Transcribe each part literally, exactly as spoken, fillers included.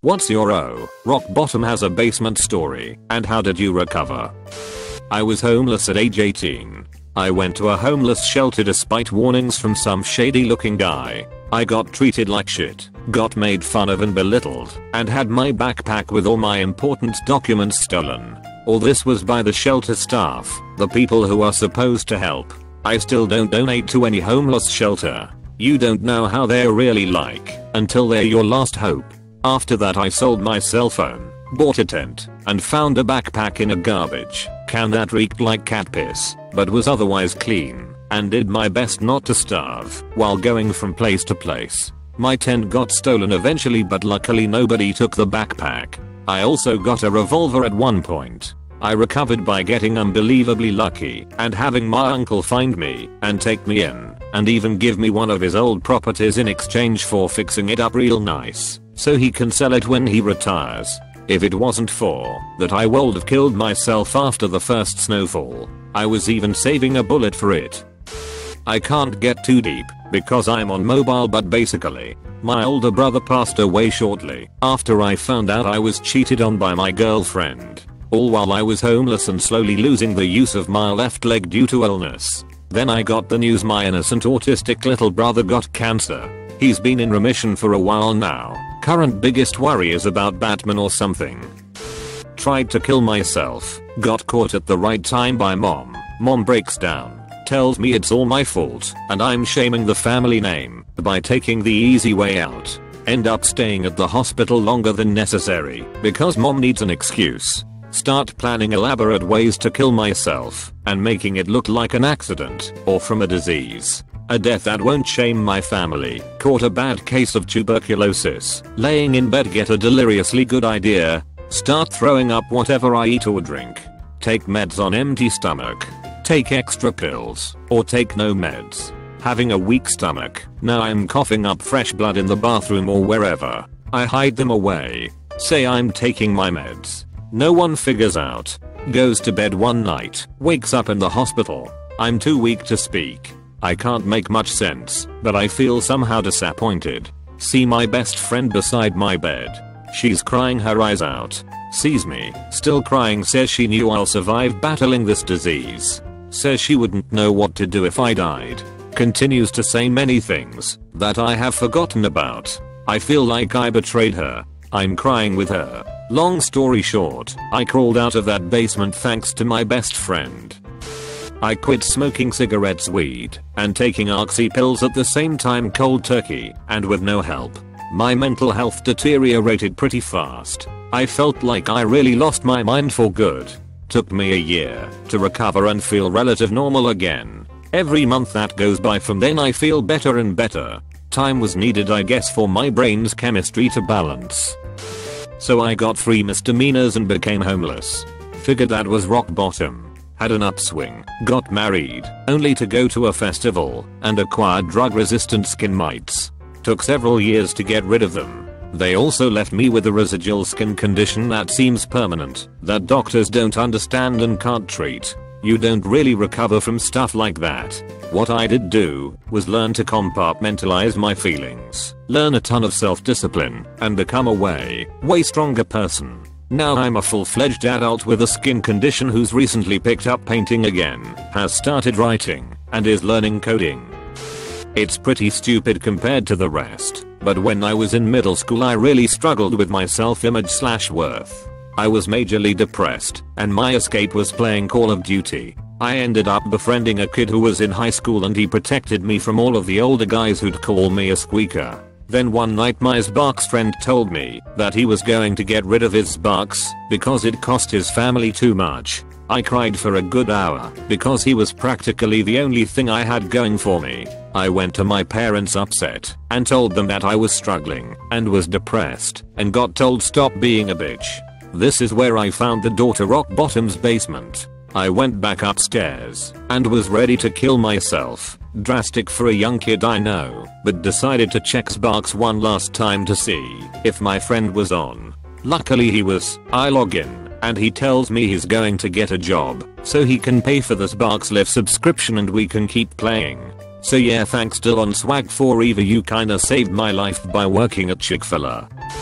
What's your O? Rock Bottom has a basement story, and how did you recover? I was homeless at age eighteen. I went to a homeless shelter despite warnings from some shady looking guy. I got treated like shit, got made fun of and belittled, and had my backpack with all my important documents stolen. All this was by the shelter staff, the people who are supposed to help. I still don't donate to any homeless shelter. You don't know how they're really like until they're your last hope. After that I sold my cell phone, bought a tent, and found a backpack in a garbage can that reeked like cat piss, but was otherwise clean, and did my best not to starve while going from place to place. My tent got stolen eventually, but luckily nobody took the backpack. I also got a revolver at one point. I recovered by getting unbelievably lucky and having my uncle find me and take me in, and even give me one of his old properties in exchange for fixing it up real nice, so he can sell it when he retires. If it wasn't for that, I would have killed myself after the first snowfall. I was even saving a bullet for it. I can't get too deep because I'm on mobile, but basically, my older brother passed away shortly after I found out I was cheated on by my girlfriend. All while I was homeless and slowly losing the use of my left leg due to illness. Then I got the news my innocent autistic little brother got cancer. He's been in remission for a while now. Current biggest worry is about Batman or something. Tried to kill myself. Got caught at the right time by mom. Mom breaks down. Tells me it's all my fault and I'm shaming the family name by taking the easy way out. End up staying at the hospital longer than necessary because mom needs an excuse. Start planning elaborate ways to kill myself and making it look like an accident or from a disease. A death that won't shame my family. Caught a bad case of tuberculosis. Laying in bed, get a deliriously good idea. Start throwing up whatever I eat or drink. Take meds on empty stomach. Take extra pills or take no meds. Having a weak stomach. Now I'm coughing up fresh blood in the bathroom or wherever. I hide them away. Say I'm taking my meds. No one figures out. Goes to bed one night. Wakes up in the hospital. I'm too weak to speak. I can't make much sense, but I feel somehow disappointed. See my best friend beside my bed. She's crying her eyes out. Sees me, still crying, says she knew I'll survive battling this disease. Says she wouldn't know what to do if I died. Continues to say many things that I have forgotten about. I feel like I betrayed her. I'm crying with her. Long story short, I crawled out of that basement thanks to my best friend. I quit smoking cigarettes, weed, and taking oxy pills at the same time cold turkey, and with no help. My mental health deteriorated pretty fast. I felt like I really lost my mind for good. Took me a year to recover and feel relative normal again. Every month that goes by from then I feel better and better. Time was needed, I guess, for my brain's chemistry to balance. So I got three misdemeanors and became homeless. Figured that was rock bottom. Had an upswing, got married, only to go to a festival and acquired drug-resistant skin mites. Took several years to get rid of them. They also left me with a residual skin condition that seems permanent, that doctors don't understand and can't treat. You don't really recover from stuff like that. What I did do was learn to compartmentalize my feelings, learn a ton of self-discipline, and become a way, way stronger person. Now I'm a full-fledged adult with a skin condition who's recently picked up painting again, has started writing, and is learning coding. It's pretty stupid compared to the rest, but when I was in middle school I really struggled with my self-image slash worth. I was majorly depressed, and my escape was playing Call of Duty. I ended up befriending a kid who was in high school and he protected me from all of the older guys who'd call me a squeaker. Then one night my Xbox friend told me that he was going to get rid of his Xbox because it cost his family too much. I cried for a good hour because he was practically the only thing I had going for me. I went to my parents upset and told them that I was struggling and was depressed and got told stop being a bitch. This is where I found the door to rock bottom's basement. I went back upstairs and was ready to kill myself. Drastic for a young kid, I know, but decided to check Xbox one last time to see if my friend was on. Luckily he was. I log in and he tells me he's going to get a job so he can pay for the Xbox Live subscription and we can keep playing. So yeah, thanks Dylan Swag for Eva, you kinda saved my life by working at Chick-fil-A.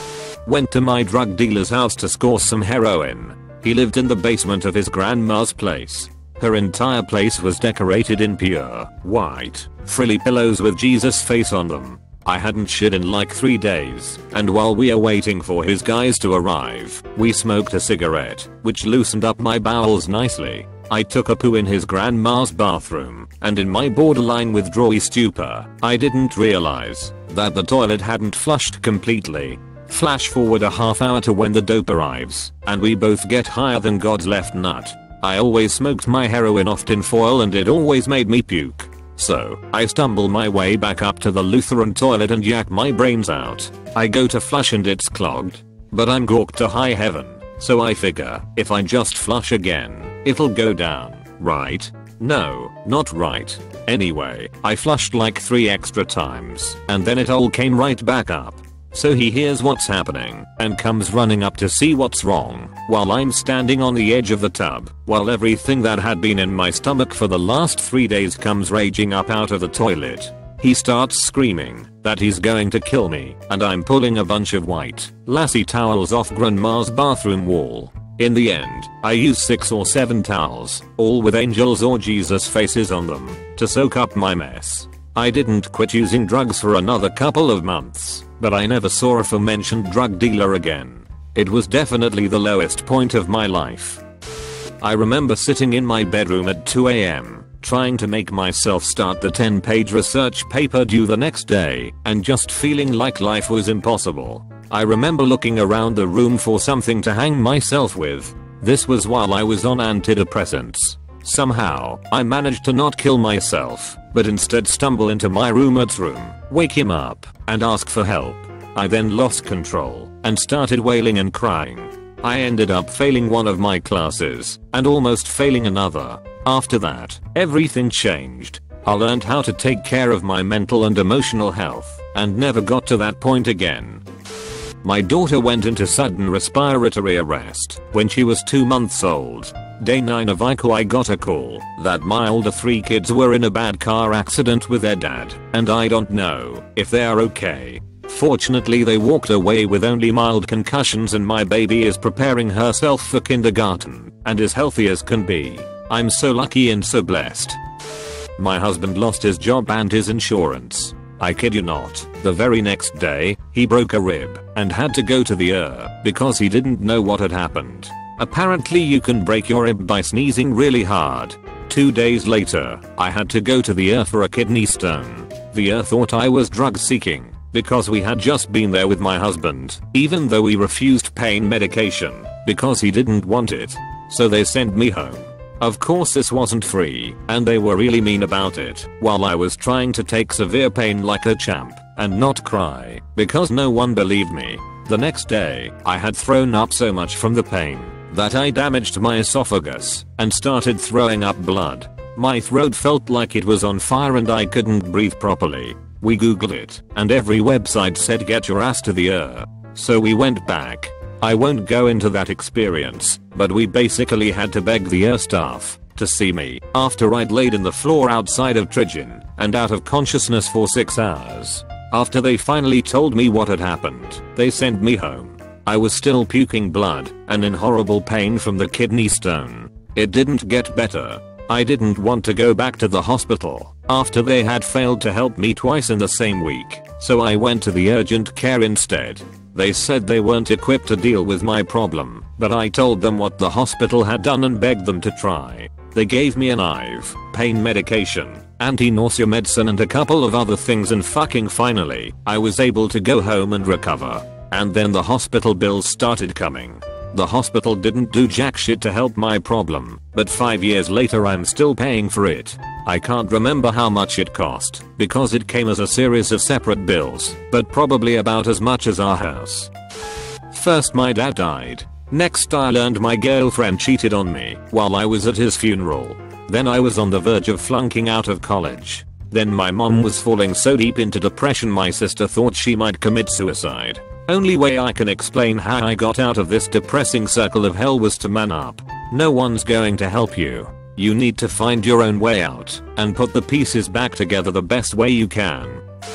Went to my drug dealer's house to score some heroin. He lived in the basement of his grandma's place. Her entire place was decorated in pure white, frilly pillows with Jesus' face on them. I hadn't shit in like three days, and while we are waiting for his guys to arrive, we smoked a cigarette, which loosened up my bowels nicely. I took a poo in his grandma's bathroom, and in my borderline withdrawal stupor, I didn't realize that the toilet hadn't flushed completely. Flash forward a half hour to when the dope arrives, and we both get higher than God's left nut. I always smoked my heroin off tin foil and it always made me puke. So, I stumble my way back up to the Lutheran toilet and yak my brains out. I go to flush and it's clogged. But I'm gawked to high heaven, so I figure, if I just flush again, it'll go down, right? No, not right. Anyway, I flushed like three extra times, and then it all came right back up. So he hears what's happening, and comes running up to see what's wrong, while I'm standing on the edge of the tub, while everything that had been in my stomach for the last three days comes raging up out of the toilet. He starts screaming that he's going to kill me, and I'm pulling a bunch of white, lassie towels off grandma's bathroom wall. In the end, I use six or seven towels, all with angels or Jesus faces on them, to soak up my mess. I didn't quit using drugs for another couple of months, but I never saw a aforementioned drug dealer again. It was definitely the lowest point of my life. I remember sitting in my bedroom at two a m, trying to make myself start the ten page research paper due the next day, and just feeling like life was impossible. I remember looking around the room for something to hang myself with. This was while I was on antidepressants. Somehow, I managed to not kill myself, but instead stumble into my roommate's room, wake him up, and ask for help. I then lost control, and started wailing and crying. I ended up failing one of my classes, and almost failing another. After that, everything changed. I learned how to take care of my mental and emotional health, and never got to that point again. My daughter went into sudden respiratory arrest when she was two months old. Day nine of I C U I got a call that my older three kids were in a bad car accident with their dad, and I don't know if they are okay. Fortunately they walked away with only mild concussions and my baby is preparing herself for kindergarten and is healthy as can be. I'm so lucky and so blessed. My husband lost his job and his insurance. I kid you not, the very next day, he broke a rib and had to go to the E R because he didn't know what had happened. Apparently you can break your rib by sneezing really hard. Two days later, I had to go to the E R for a kidney stone. The E R thought I was drug seeking because we had just been there with my husband, even though we refused pain medication because he didn't want it. So they sent me home. Of course this wasn't free, and they were really mean about it, while I was trying to take severe pain like a champ and not cry because no one believed me. The next day, I had thrown up so much from the pain that I damaged my esophagus and started throwing up blood. My throat felt like it was on fire and I couldn't breathe properly. We googled it, and every website said get your ass to the E R. So we went back. I won't go into that experience, but we basically had to beg the E R staff to see me after I'd laid in the floor outside of Trigen and out of consciousness for six hours. After they finally told me what had happened, they sent me home. I was still puking blood and in horrible pain from the kidney stone. It didn't get better. I didn't want to go back to the hospital after they had failed to help me twice in the same week, so I went to the urgent care instead. They said they weren't equipped to deal with my problem, but I told them what the hospital had done and begged them to try. They gave me an I V, pain medication, anti-nausea medicine and a couple of other things, and fucking finally, I was able to go home and recover. And then the hospital bills started coming. The hospital didn't do jack shit to help my problem, but five years later I'm still paying for it. I can't remember how much it cost, because it came as a series of separate bills, but probably about as much as our house. First my dad died. Next I learned my girlfriend cheated on me while I was at his funeral. Then I was on the verge of flunking out of college. Then my mom was falling so deep into depression my sister thought she might commit suicide. Only way I can explain how I got out of this depressing circle of hell was to man up. No one's going to help you. You need to find your own way out and put the pieces back together the best way you can.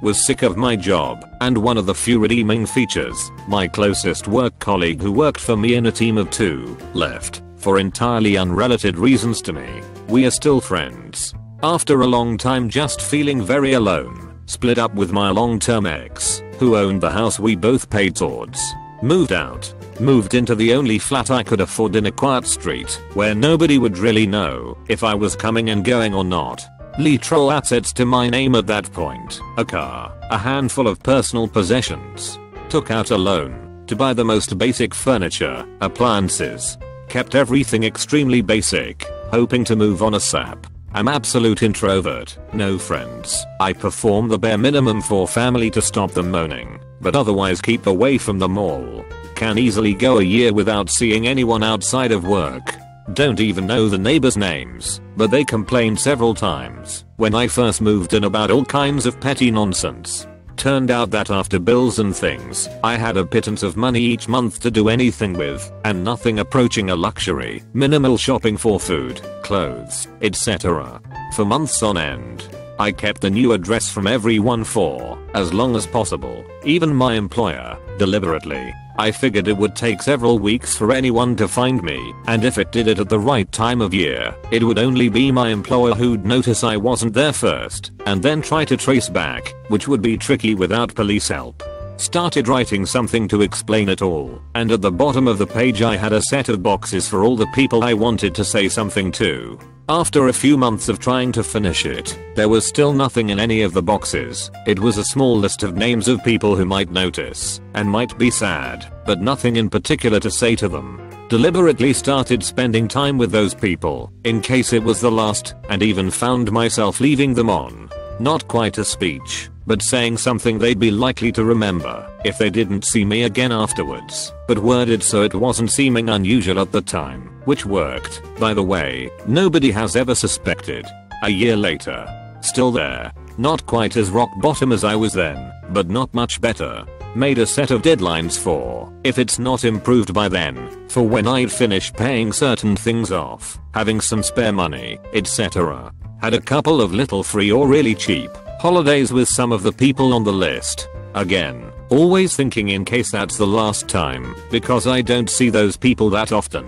was sick of my job, and one of the few redeeming features, my closest work colleague who worked for me in a team of two, left, for entirely unrelated reasons to me. We are still friends. After a long time just feeling very alone, split up with my long-term ex, who owned the house we both paid towards. Moved out. Moved into the only flat I could afford in a quiet street, where nobody would really know if I was coming and going or not. Literal assets to my name at that point. A car, a handful of personal possessions. Took out a loan to buy the most basic furniture, appliances. Kept everything extremely basic, hoping to move on ASAP. I'm absolute introvert, no friends. I perform the bare minimum for family to stop them moaning, but otherwise keep away from them all. Can easily go a year without seeing anyone outside of work. Don't even know the neighbors' names, but they complained several times when I first moved in about all kinds of petty nonsense. Turned out that after bills and things, I had a pittance of money each month to do anything with, and nothing approaching a luxury. Minimal shopping for food, clothes, et cetera. For months on end. I kept the new address from everyone for as long as possible, even my employer, deliberately. I figured it would take several weeks for anyone to find me, and if it did it at the right time of year, it would only be my employer who'd notice I wasn't there first, and then try to trace back, which would be tricky without police help. Started writing something to explain it all, and at the bottom of the page I had a set of boxes for all the people I wanted to say something to. After a few months of trying to finish it, there was still nothing in any of the boxes. It was a small list of names of people who might notice and might be sad, but nothing in particular to say to them. Deliberately started spending time with those people, in case it was the last, and even found myself leaving them on. Not quite a speech, but saying something they'd be likely to remember if they didn't see me again afterwards, but worded so it wasn't seeming unusual at the time, which worked, by the way. Nobody has ever suspected. A year later, still there, not quite as rock bottom as I was then, but not much better. Made a set of deadlines for, if it's not improved by then, for when I'd finish paying certain things off, having some spare money, et cetera. Had a couple of little free or really cheap holidays with some of the people on the list. Again, always thinking in case that's the last time, because I don't see those people that often.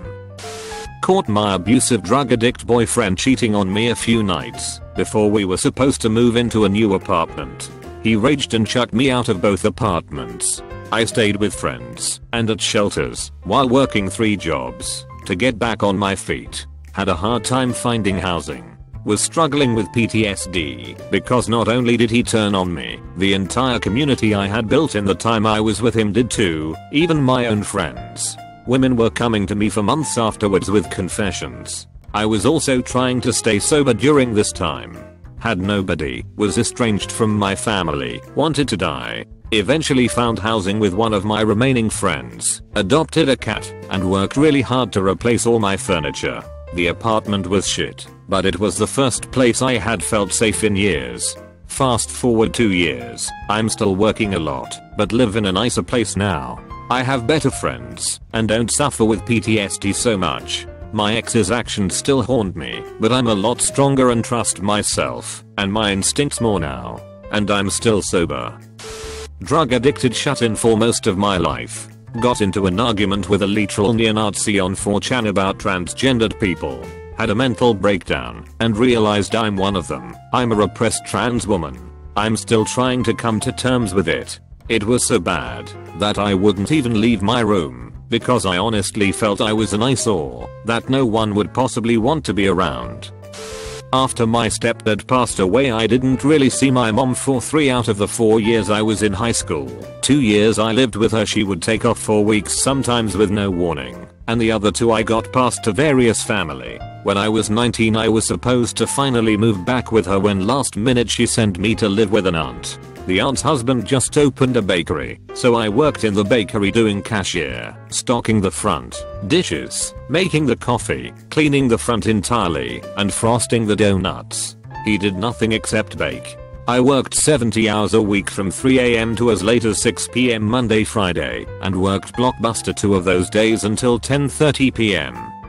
Caught my abusive drug addict boyfriend cheating on me a few nights before we were supposed to move into a new apartment. He raged and chucked me out of both apartments. I stayed with friends and at shelters while working three jobs to get back on my feet. Had a hard time finding housing. Was struggling with P T S D because not only did he turn on me, the entire community I had built in the time I was with him did too, even my own friends. Women were coming to me for months afterwards with confessions. I was also trying to stay sober during this time. Had nobody, was estranged from my family, wanted to die. Eventually found housing with one of my remaining friends, adopted a cat, and worked really hard to replace all my furniture. The apartment was shit, but it was the first place I had felt safe in years. Fast forward two years, I'm still working a lot, but live in a nicer place now. I have better friends, and don't suffer with P T S D so much. My ex's actions still haunt me, but I'm a lot stronger and trust myself, and my instincts more now. And I'm still sober. Drug addicted shut in for most of my life. Got into an argument with a literal neo-Nazi on four chan about transgendered people. Had a mental breakdown and realized I'm one of them. I'm a repressed trans woman. I'm still trying to come to terms with it. It was so bad that I wouldn't even leave my room because I honestly felt I was an eyesore that no one would possibly want to be around. After my stepdad passed away, I didn't really see my mom for three out of the four years I was in high school. Two years I lived with her, she would take off for weeks sometimes with no warning, and the other two I got passed to various family. When I was nineteen I was supposed to finally move back with her when last minute she sent me to live with an aunt. The aunt's husband just opened a bakery, so I worked in the bakery doing cashier, stocking the front, dishes, making the coffee, cleaning the front entirely, and frosting the donuts. He did nothing except bake. I worked seventy hours a week from three a m to as late as six p m Monday Friday, and worked Blockbuster two of those days until ten thirty p m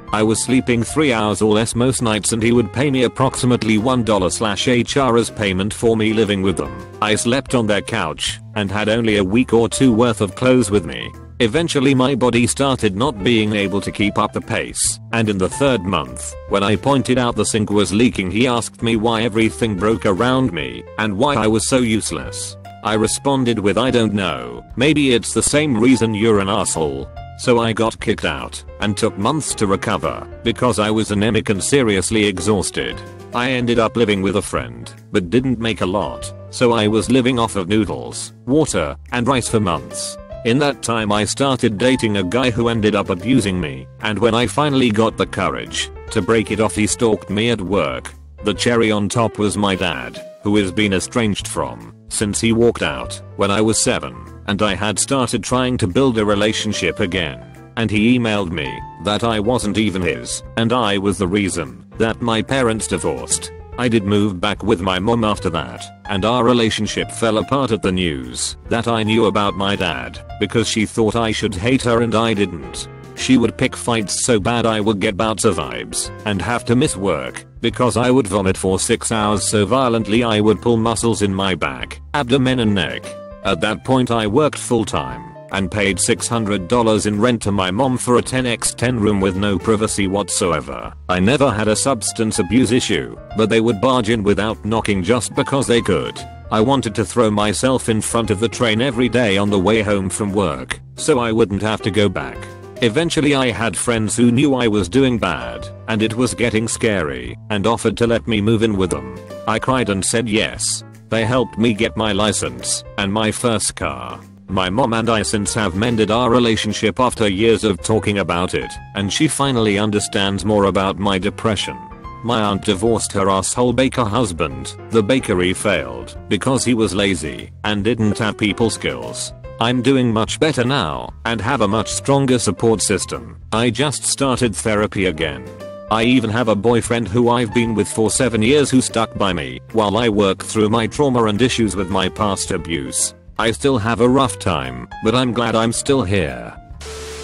I was sleeping three hours or less most nights and he would pay me approximately one dollar slash H R as payment for me living with them. I slept on their couch and had only a week or two worth of clothes with me. Eventually my body started not being able to keep up the pace, and in the third month, when I pointed out the sink was leaking, he asked me why everything broke around me and why I was so useless. I responded with, I don't know, maybe it's the same reason you're an asshole. So I got kicked out and took months to recover because I was anemic and seriously exhausted. I ended up living with a friend, but didn't make a lot, so I was living off of noodles, water, and rice for months. In that time I started dating a guy who ended up abusing me, and when I finally got the courage to break it off, he stalked me at work. The cherry on top was my dad, who has been estranged from since he walked out when I was seven, and I had started trying to build a relationship again. And he emailed me that I wasn't even his, and I was the reason that my parents divorced. I did move back with my mom after that, and our relationship fell apart at the news that I knew about my dad, because she thought I should hate her and I didn't. She would pick fights so bad I would get bouts of vibes and have to miss work because I would vomit for six hours so violently I would pull muscles in my back, abdomen and neck. At that point I worked full time and paid six hundred dollars in rent to my mom for a ten by ten room with no privacy whatsoever. I never had a substance abuse issue, but they would barge in without knocking just because they could. I wanted to throw myself in front of the train every day on the way home from work, so I wouldn't have to go back. Eventually I had friends who knew I was doing bad, and it was getting scary, and offered to let me move in with them. I cried and said yes. They helped me get my license and my first car. My mom and I since have mended our relationship after years of talking about it, and she finally understands more about my depression. My aunt divorced her asshole baker husband. The bakery failed because he was lazy and didn't have people skills. I'm doing much better now and have a much stronger support system. I just started therapy again. I even have a boyfriend who I've been with for seven years who stuck by me while I work through my trauma and issues with my past abuse. I still have a rough time, but I'm glad I'm still here.